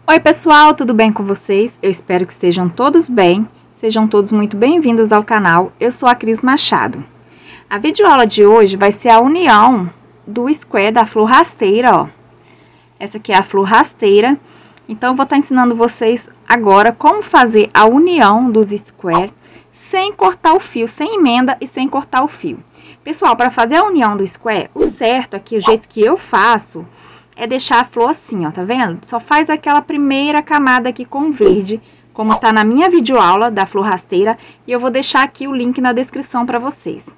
Oi pessoal, tudo bem com vocês? Eu espero que estejam todos bem, sejam todos muito bem-vindos ao canal. Eu sou a Cris Machado. A videoaula de hoje vai ser a união do square da flor rasteira, ó. Essa aqui é a flor rasteira, então eu vou estar ensinando vocês agora como fazer a união dos square sem cortar o fio, sem emenda e sem cortar o fio. Pessoal, para fazer a união do square, o certo aqui, o jeito que eu faço, é deixar a flor assim, ó, tá vendo? Só faz aquela primeira camada aqui com verde, como tá na minha videoaula da flor rasteira, e eu vou deixar aqui o link na descrição para vocês.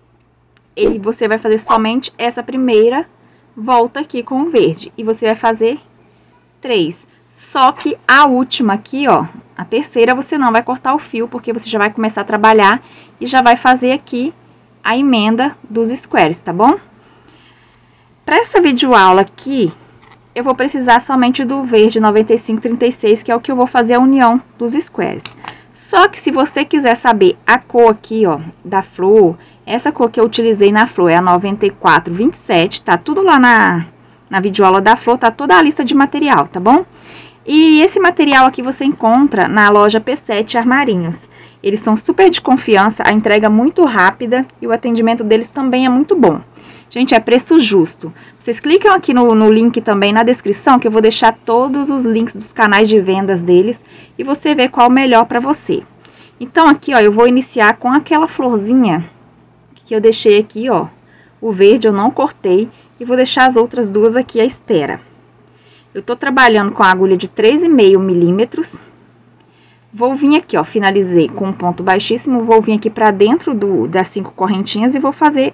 E você vai fazer somente essa primeira volta aqui com o verde, e você vai fazer 3. Só que a última aqui, ó, a terceira, você não vai cortar o fio, porque você já vai começar a trabalhar e já vai fazer aqui a emenda dos squares, tá bom? Para essa videoaula aqui, eu vou precisar somente do verde 9536, que é o que eu vou fazer a união dos squares. Só que se você quiser saber a cor aqui, ó, da flor, essa cor que eu utilizei na flor é a 9427, tá tudo lá na videoaula da flor, tá toda a lista de material, tá bom? E esse material aqui você encontra na loja P7 Armarinhos. Eles são super de confiança, a entrega é muito rápida e o atendimento deles também é muito bom. Gente, é preço justo. Vocês clicam aqui no link também na descrição, que eu vou deixar todos os links dos canais de vendas deles e você vê qual é o melhor para você. Então, aqui, ó, eu vou iniciar com aquela florzinha que eu deixei aqui, ó. O verde eu não cortei e vou deixar as outras duas aqui à espera. Eu tô trabalhando com a agulha de 3,5 milímetros. Vou vir aqui, ó, finalizei com um ponto baixíssimo, vou vir aqui para dentro das 5 correntinhas e vou fazer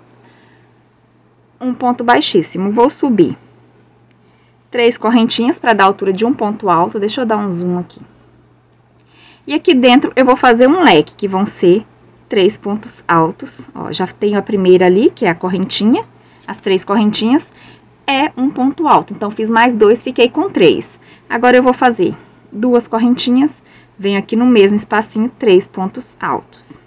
um ponto baixíssimo. Vou subir 3 correntinhas para dar a altura de um ponto alto. Deixa eu dar um zoom aqui. E aqui dentro eu vou fazer um leque, que vão ser 3 pontos altos. Ó, já tenho a primeira ali, que é a correntinha. As 3 correntinhas é um ponto alto. Então, fiz mais 2, fiquei com 3. Agora, eu vou fazer 2 correntinhas. Venho aqui no mesmo espacinho, 3 pontos altos.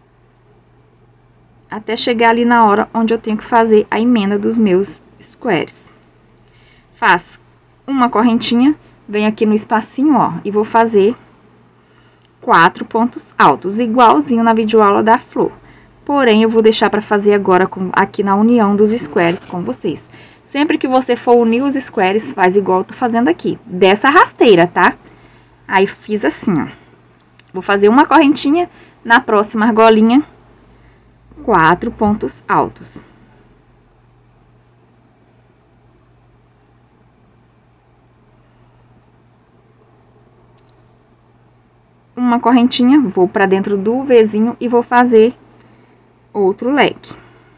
Até chegar ali na hora onde eu tenho que fazer a emenda dos meus squares. Faço uma correntinha, venho aqui no espacinho, ó, e vou fazer 4 pontos altos, igualzinho na videoaula da flor. Porém, eu vou deixar para fazer agora aqui na união dos squares com vocês. Sempre que você for unir os squares, faz igual eu tô fazendo aqui, dessa rasteira, tá? Aí, fiz assim, ó. Vou fazer uma correntinha, na próxima argolinha, 4 pontos altos. Uma correntinha, vou para dentro do Vzinho e vou fazer outro leque.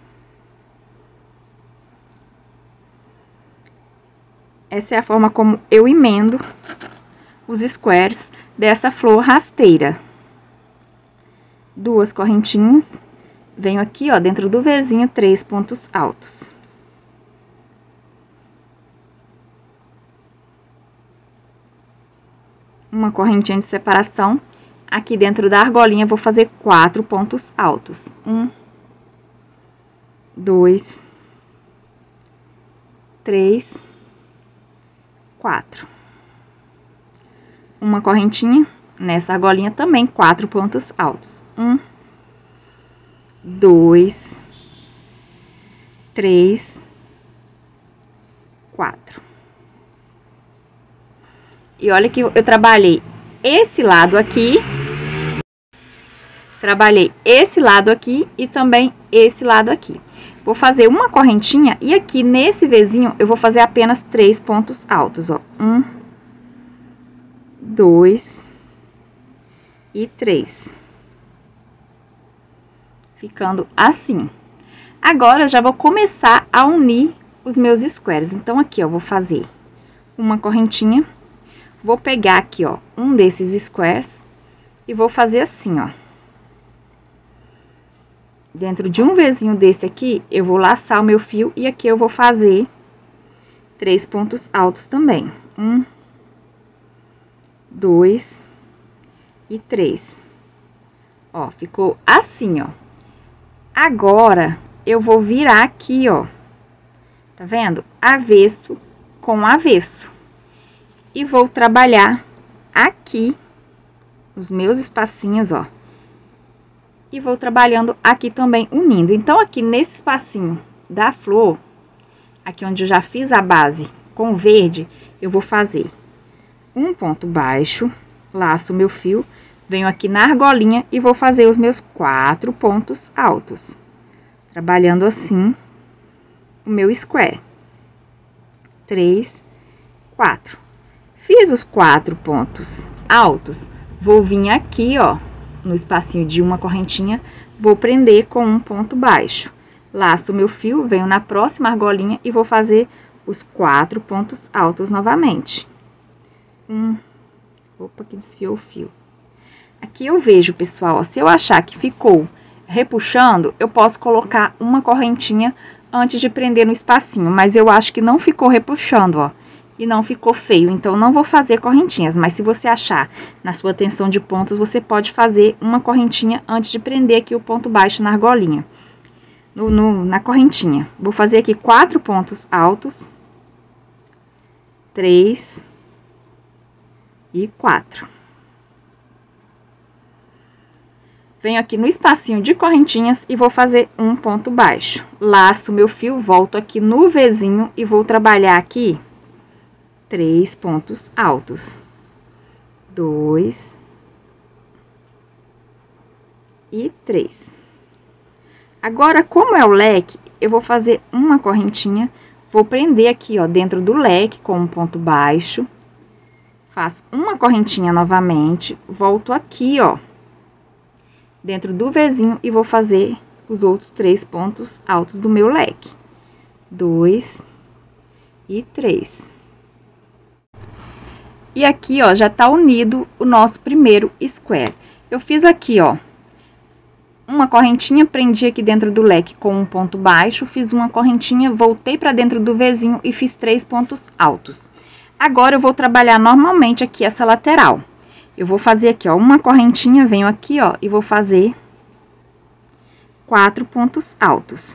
Essa é a forma como eu emendo os squares dessa flor rasteira. 2 correntinhas. Venho aqui, ó, dentro do Vzinho, 3 pontos altos. Uma correntinha de separação. Aqui dentro da argolinha, vou fazer 4 pontos altos. 1, 2, 3, 4. Uma correntinha, nessa argolinha também, 4 pontos altos. 1, 2, 3, 4. E olha que eu trabalhei esse lado aqui, trabalhei esse lado aqui e também esse lado aqui. Vou fazer uma correntinha e aqui nesse Vzinho eu vou fazer apenas 3 pontos altos, ó. 1, 2 e 3. Ficando assim. Agora, já vou começar a unir os meus squares. Então, aqui, ó, vou fazer uma correntinha. Vou pegar aqui, ó, um desses squares e vou fazer assim, ó. Dentro de um Vzinho desse aqui, eu vou laçar o meu fio e aqui eu vou fazer 3 pontos altos também. 1, 2 e 3. Ó, ficou assim, ó. Agora, eu vou virar aqui, ó. Tá vendo? Avesso com avesso. e vou trabalhar aqui os meus espacinhos, ó. E vou trabalhando aqui também, unindo. Então, aqui nesse espacinho da flor, aqui onde eu já fiz a base com verde, eu vou fazer um ponto baixo, laço meu fio, venho aqui na argolinha e vou fazer os meus 4 pontos altos. Trabalhando assim o meu square. 3, 4. Fiz os 4 pontos altos, vou vir aqui, ó, no espacinho de uma correntinha, vou prender com um ponto baixo. Laço meu fio, venho na próxima argolinha e vou fazer os 4 pontos altos novamente. Opa, que desfiou o fio. Aqui eu vejo, pessoal, ó, se eu achar que ficou repuxando, eu posso colocar uma correntinha antes de prender no espacinho, mas eu acho que não ficou repuxando, ó. E não ficou feio, então não vou fazer correntinhas, mas se você achar na sua tensão de pontos, você pode fazer uma correntinha antes de prender aqui o ponto baixo na argolinha, na correntinha. Vou fazer aqui 4 pontos altos, 3 e 4. Venho aqui no espacinho de correntinhas e vou fazer um ponto baixo. Laço meu fio, volto aqui no Vzinho e vou trabalhar aqui 3 pontos altos, 2 e 3. Agora, como é o leque, eu vou fazer uma correntinha, vou prender aqui, ó, dentro do leque com um ponto baixo, faço uma correntinha novamente, volto aqui, ó, dentro do Vzinho e vou fazer os outros 3 pontos altos do meu leque, 2 e 3. E aqui, ó, já tá unido o nosso primeiro square. Eu fiz aqui, ó, uma correntinha, prendi aqui dentro do leque com um ponto baixo, fiz uma correntinha, voltei pra dentro do Vzinho e fiz 3 pontos altos. Agora, eu vou trabalhar normalmente aqui essa lateral. Eu vou fazer aqui, ó, uma correntinha, venho aqui, ó, e vou fazer 4 pontos altos.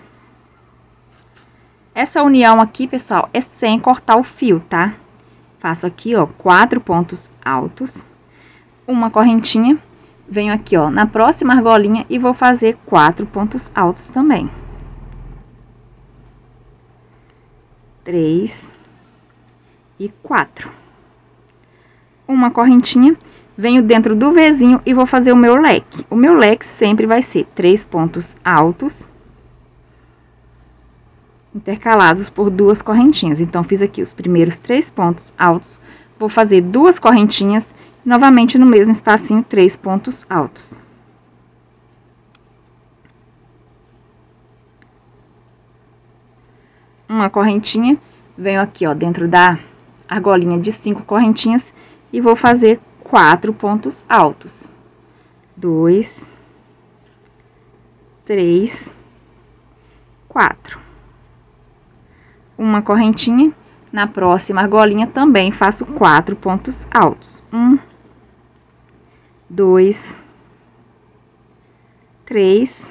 Essa união aqui, pessoal, é sem cortar o fio, tá? Faço aqui, ó, 4 pontos altos, uma correntinha, venho aqui, ó, na próxima argolinha e vou fazer 4 pontos altos também. 3 e 4. Uma correntinha, venho dentro do Vzinho e vou fazer o meu leque. O meu leque sempre vai ser 3 pontos altos, intercalados por 2 correntinhas. Então, fiz aqui os primeiros 3 pontos altos, vou fazer 2 correntinhas, novamente no mesmo espacinho, 3 pontos altos. Uma correntinha, venho aqui, ó, dentro da argolinha de 5 correntinhas e vou fazer 4 pontos altos. 2, 3, 4. Uma correntinha, na próxima argolinha também faço 4 pontos altos. 1, 2, 3,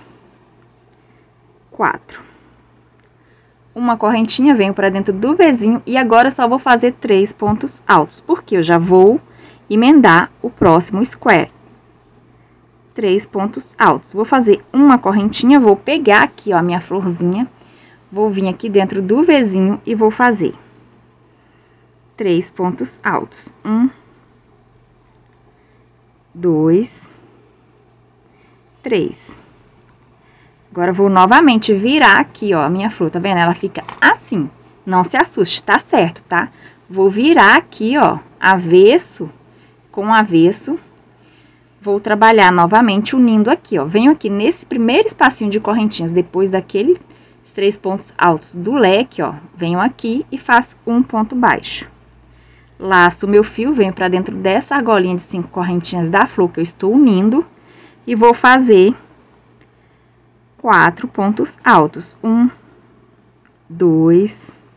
4. Uma correntinha, venho para dentro do Vzinho e agora eu só vou fazer 3 pontos altos, porque eu já vou emendar o próximo square. 3 pontos altos. Vou fazer uma correntinha, vou pegar aqui, ó, a minha florzinha, vou vir aqui dentro do Vzinho e vou fazer 3 pontos altos. 1, 2, 3. Agora, vou novamente virar aqui, ó, a minha flor, tá vendo? Ela fica assim. Não se assuste, tá certo, tá? Vou virar aqui, ó, avesso com avesso. Vou trabalhar novamente unindo aqui, ó. Venho aqui nesse primeiro espacinho de correntinhas, depois daqueles 3 pontos altos do leque, ó. Venho aqui e faço um ponto baixo. Laço o meu fio, venho pra dentro dessa argolinha de 5 correntinhas da flor que eu estou unindo. E vou fazer 4 pontos altos. 1, 2,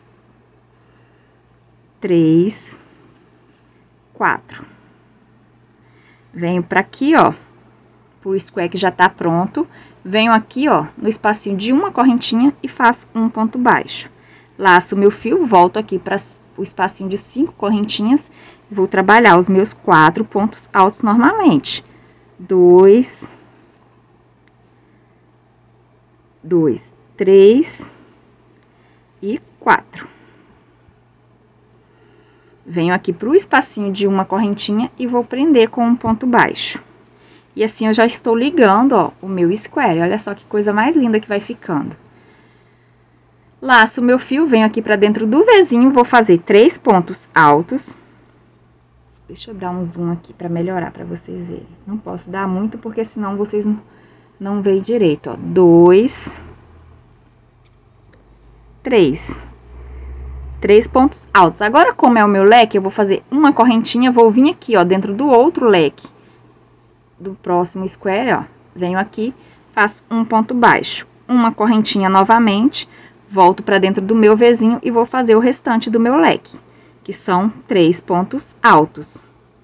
3, 4. Venho pra aqui, ó, pro square que já tá pronto. Venho aqui, ó, no espacinho de uma correntinha e faço um ponto baixo. Laço meu fio, volto aqui pra o espacinho de 5 correntinhas, vou trabalhar os meus 4 pontos altos normalmente. 2, 3 e 4. Venho aqui pro espacinho de uma correntinha e vou prender com um ponto baixo. E assim eu já estou ligando, ó, o meu square. Olha só que coisa mais linda que vai ficando. Laço o meu fio, venho aqui pra dentro do Vzinho, vou fazer 3 pontos altos. Deixa eu dar um zoom aqui pra melhorar, pra vocês verem. Não posso dar muito, porque senão vocês não veem direito, ó. 2, 3. 3 pontos altos. Agora, como é o meu leque, eu vou fazer uma correntinha, vou vir aqui, ó, dentro do outro leque do próximo square, ó. Venho aqui, faço um ponto baixo, uma correntinha novamente, volto pra dentro do meu Vzinho e vou fazer o restante do meu leque, que são 3 pontos altos.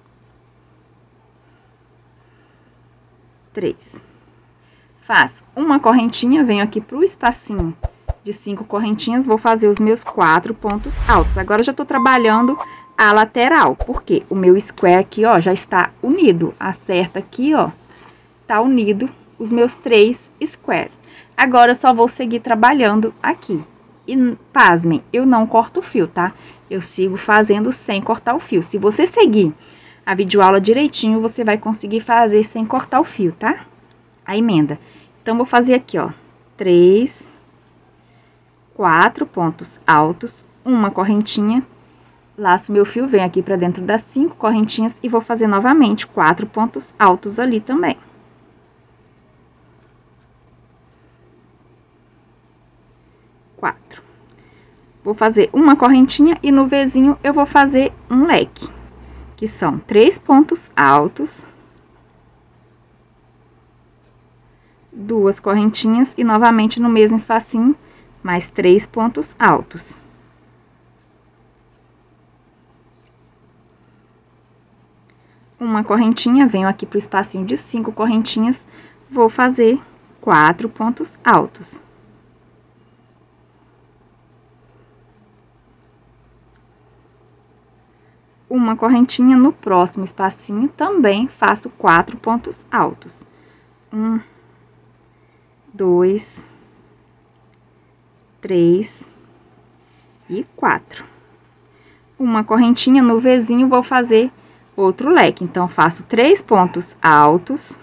3. Faço uma correntinha, venho aqui pro espacinho de 5 correntinhas, vou fazer os meus 4 pontos altos. Agora, eu já tô trabalhando a lateral, porque o meu square aqui, ó, já está unido. Acerta aqui, ó, tá unido os meus 3 square. Agora, eu só vou seguir trabalhando aqui. E, pasmem, eu não corto o fio, tá? Eu sigo fazendo sem cortar o fio. Se você seguir a videoaula direitinho, você vai conseguir fazer sem cortar o fio, tá? A emenda. Então, vou fazer aqui, ó, 3, 4 pontos altos, uma correntinha, laço meu fio, venho aqui pra dentro das 5 correntinhas e vou fazer novamente 4 pontos altos ali também. 4. Vou fazer uma correntinha e no Vzinho eu vou fazer um leque, que são 3 pontos altos, 2 correntinhas e novamente no mesmo espacinho, mais 3 pontos altos. Uma correntinha, venho aqui pro espacinho de 5 correntinhas, vou fazer 4 pontos altos. Uma correntinha, no próximo espacinho também faço 4 pontos altos. 1, 2, 3 e 4. Uma correntinha, no Vzinho vou fazer outro leque, então faço 3 pontos altos.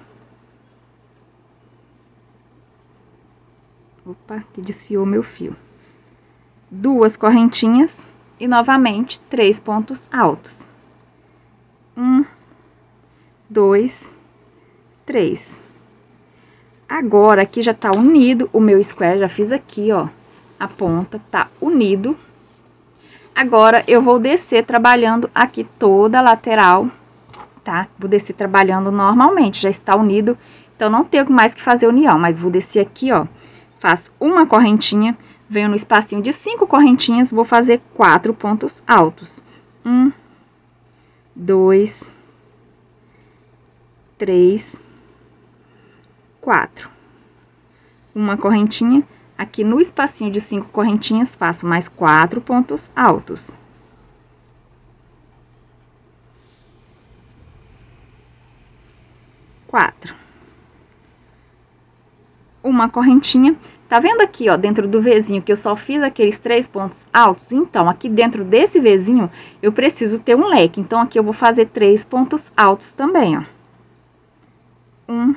Opa, que desfiou meu fio. 2 correntinhas e novamente 3 pontos altos. 1, 2, 3. Agora, aqui já tá unido o meu square, já fiz aqui, ó, a ponta, tá unido. Agora, eu vou descer trabalhando aqui toda a lateral, tá? Vou descer trabalhando normalmente, já está unido, então não tenho mais que fazer união, mas vou descer aqui, ó, faço uma correntinha, venho no espacinho de 5 correntinhas, vou fazer 4 pontos altos. 1, 2, 3, 4. Uma correntinha, aqui no espacinho de 5 correntinhas, faço mais 4 pontos altos. Uma correntinha. Tá vendo aqui, ó, dentro do Vzinho, que eu só fiz aqueles 3 pontos altos? Então, aqui dentro desse Vzinho, eu preciso ter um leque. Então, aqui eu vou fazer 3 pontos altos também, ó. 1,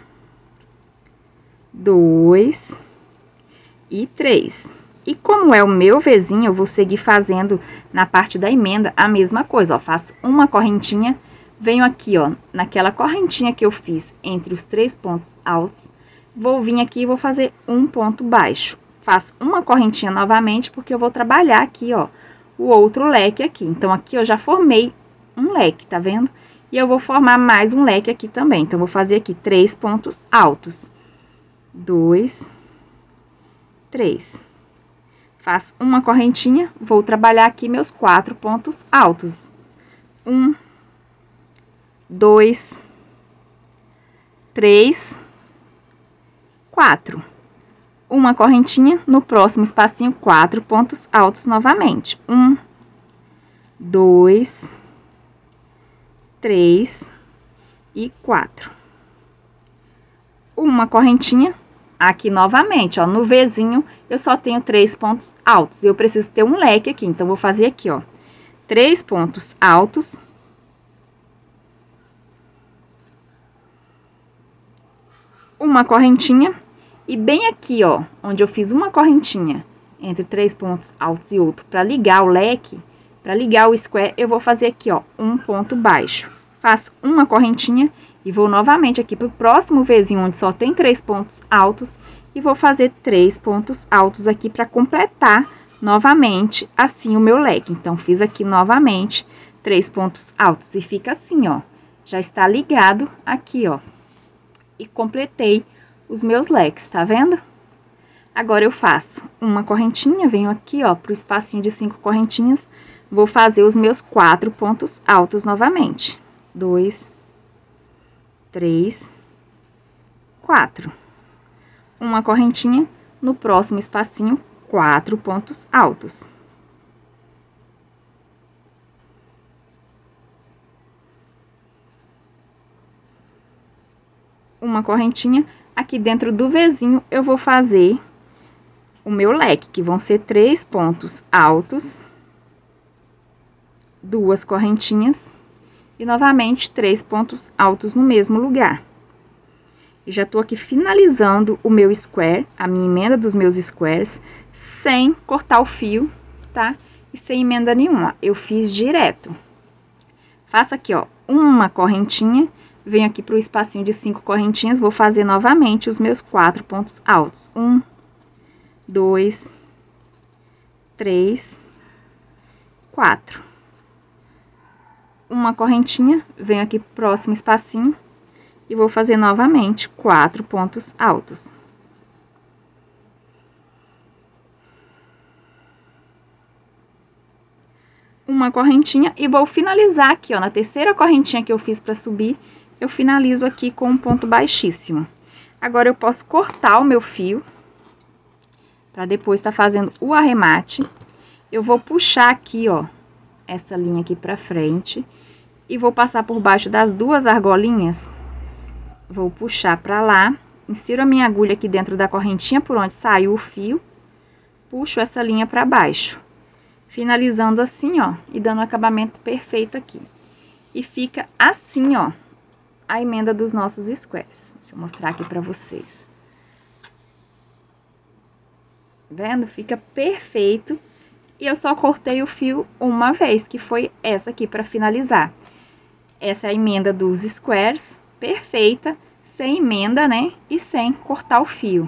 2 e 3. E como é o meu Vzinho, eu vou seguir fazendo na parte da emenda a mesma coisa, ó. Faço uma correntinha, venho aqui, ó, naquela correntinha que eu fiz entre os 3 pontos altos, vou vir aqui e vou fazer um ponto baixo. Faço uma correntinha novamente, porque eu vou trabalhar aqui, ó, o outro leque aqui. Então, aqui eu já formei um leque, tá vendo? E eu vou formar mais um leque aqui também. Então, vou fazer aqui 3 pontos altos. 2, 3. Faço uma correntinha, vou trabalhar aqui meus 4 pontos altos. 1, 2, 3, 4. Uma correntinha, no próximo espacinho, 4 pontos altos novamente. 1, 2, 3 e 4. Uma correntinha. Aqui novamente, ó, no Vzinho eu só tenho 3 pontos altos. Eu preciso ter um leque aqui, então vou fazer aqui, ó, 3 pontos altos. Uma correntinha. E bem aqui, ó, onde eu fiz uma correntinha entre 3 pontos altos e outro para ligar o leque, para ligar o square, eu vou fazer aqui, ó, um ponto baixo. Faço uma correntinha e vou novamente aqui pro próximo Vzinho, onde só tem 3 pontos altos, e vou fazer 3 pontos altos aqui para completar novamente assim o meu leque. Então, fiz aqui novamente 3 pontos altos e fica assim, ó, já está ligado aqui, ó, e completei os meus leques, tá vendo? Agora, eu faço uma correntinha, venho aqui, ó, pro espacinho de 5 correntinhas, vou fazer os meus 4 pontos altos novamente. 2, 3, 4. Uma correntinha, no próximo espacinho, 4 pontos altos. Uma correntinha, aqui dentro do Vzinho, eu vou fazer o meu leque, que vão ser 3 pontos altos, 2 correntinhas e novamente 3 pontos altos no mesmo lugar. E já tô aqui finalizando o meu square, a minha emenda dos meus squares, sem cortar o fio, tá? E sem emenda nenhuma, eu fiz direto. Faço aqui, ó, uma correntinha, venho aqui pro espacinho de 5 correntinhas, vou fazer novamente os meus 4 pontos altos. 1, 2, 3, 4. Uma correntinha, venho aqui pro próximo espacinho e vou fazer novamente 4 pontos altos. Uma correntinha e vou finalizar aqui, ó, na terceira correntinha que eu fiz para subir, eu finalizo aqui com um ponto baixíssimo. Agora, eu posso cortar o meu fio, para depois estar fazendo o arremate. Eu vou puxar aqui, ó, essa linha aqui pra frente, e vou passar por baixo das 2 argolinhas. Vou puxar pra lá, insiro a minha agulha aqui dentro da correntinha por onde saiu o fio, puxo essa linha pra baixo, finalizando assim, ó, e dando um acabamento perfeito aqui. E fica assim, ó, a emenda dos nossos squares. Deixa eu mostrar aqui pra vocês. Vendo? Fica perfeito. E eu só cortei o fio uma vez, que foi essa aqui pra finalizar. Essa é a emenda dos squares, perfeita, sem emenda, né? E sem cortar o fio.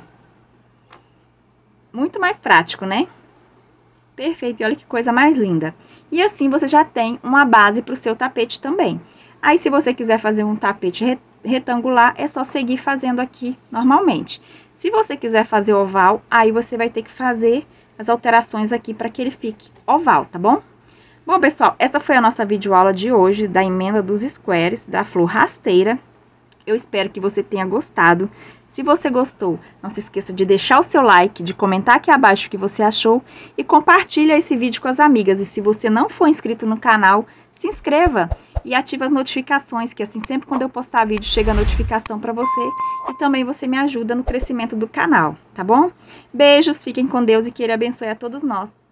Muito mais prático, né? Perfeito, e olha que coisa mais linda. E assim você já tem uma base para o seu tapete também. Aí, se você quiser fazer um tapete retangular, é só seguir fazendo aqui normalmente. Se você quiser fazer oval, aí você vai ter que fazer as alterações aqui para que ele fique oval, tá bom? Bom, pessoal, essa foi a nossa videoaula de hoje da emenda dos squares da flor rasteira. Eu espero que você tenha gostado. Se você gostou, não se esqueça de deixar o seu like, de comentar aqui abaixo o que você achou e compartilha esse vídeo com as amigas. E se você não for inscrito no canal, se inscreva e ative as notificações, que assim sempre quando eu postar vídeo chega a notificação para você e também você me ajuda no crescimento do canal, tá bom? Beijos, fiquem com Deus e que Ele abençoe a todos nós.